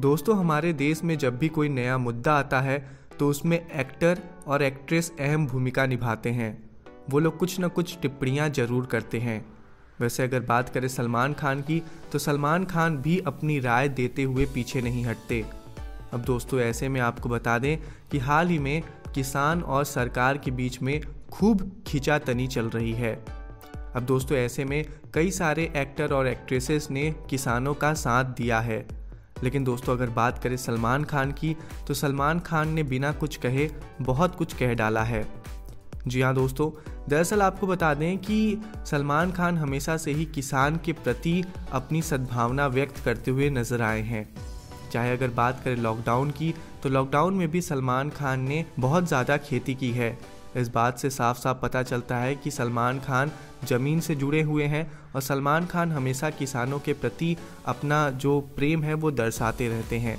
दोस्तों, हमारे देश में जब भी कोई नया मुद्दा आता है तो उसमें एक्टर और एक्ट्रेस अहम भूमिका निभाते हैं। वो लोग कुछ न कुछ टिप्पणियां जरूर करते हैं। वैसे अगर बात करें सलमान खान की, तो सलमान खान भी अपनी राय देते हुए पीछे नहीं हटते। अब दोस्तों, ऐसे में आपको बता दें कि हाल ही में किसान और सरकार के बीच में खूब खींचातानी चल रही है। अब दोस्तों, ऐसे में कई सारे एक्टर और एक्ट्रेसेस ने किसानों का साथ दिया है। लेकिन दोस्तों, अगर बात करें सलमान खान की, तो सलमान खान ने बिना कुछ कहे बहुत कुछ कह डाला है। जी हाँ दोस्तों, दरअसल आपको बता दें कि सलमान खान हमेशा से ही किसान के प्रति अपनी सद्भावना व्यक्त करते हुए नजर आए हैं। चाहे अगर बात करें लॉकडाउन की, तो लॉकडाउन में भी सलमान खान ने बहुत ज़्यादा खेती की है। इस बात से साफ साफ पता चलता है कि सलमान खान ज़मीन से जुड़े हुए हैं और सलमान खान हमेशा किसानों के प्रति अपना जो प्रेम है वो दर्शाते रहते हैं।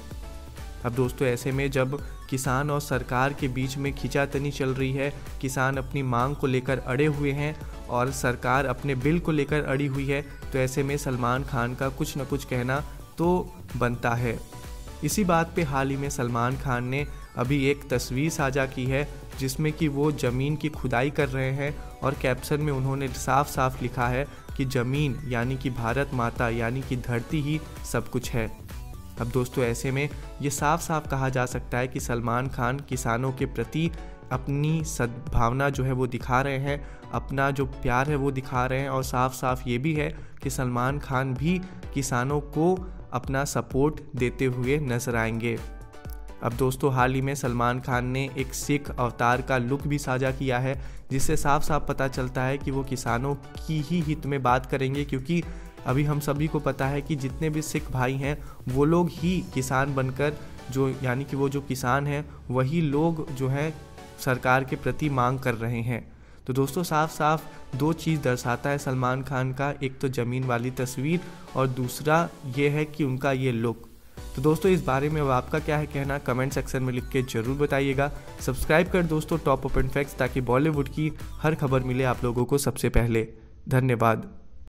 अब दोस्तों, ऐसे में जब किसान और सरकार के बीच में खींचातानी चल रही है, किसान अपनी मांग को लेकर अड़े हुए हैं और सरकार अपने बिल को लेकर अड़ी हुई है, तो ऐसे में सलमान खान का कुछ न कुछ कहना तो बनता है। इसी बात पे हाल ही में सलमान खान ने अभी एक तस्वीर साझा की है जिसमें कि वो ज़मीन की खुदाई कर रहे हैं और कैप्शन में उन्होंने साफ साफ लिखा है कि ज़मीन यानी कि भारत माता यानी कि धरती ही सब कुछ है। अब दोस्तों, ऐसे में ये साफ साफ कहा जा सकता है कि सलमान खान किसानों के प्रति अपनी सद्भावना जो है वो दिखा रहे हैं, अपना जो प्यार है वो दिखा रहे हैं और साफ साफ ये भी है कि सलमान खान भी किसानों को अपना सपोर्ट देते हुए नजर आएंगे। अब दोस्तों, हाल ही में सलमान खान ने एक सिख अवतार का लुक भी साझा किया है, जिससे साफ साफ पता चलता है कि वो किसानों की ही हित में बात करेंगे, क्योंकि अभी हम सभी को पता है कि जितने भी सिख भाई हैं वो लोग ही किसान बनकर जो यानी कि वो जो किसान हैं वही लोग जो हैं सरकार के प्रति मांग कर रहे हैं। तो दोस्तों, साफ साफ दो चीज़ दर्शाता है सलमान खान का, एक तो ज़मीन वाली तस्वीर और दूसरा ये है कि उनका ये लुक। तो दोस्तों, इस बारे में अब आपका क्या है कहना, कमेंट सेक्शन में लिख के ज़रूर बताइएगा। सब्सक्राइब कर दोस्तों टॉप ओपन फैक्ट्स, ताकि बॉलीवुड की हर खबर मिले आप लोगों को सबसे पहले। धन्यवाद।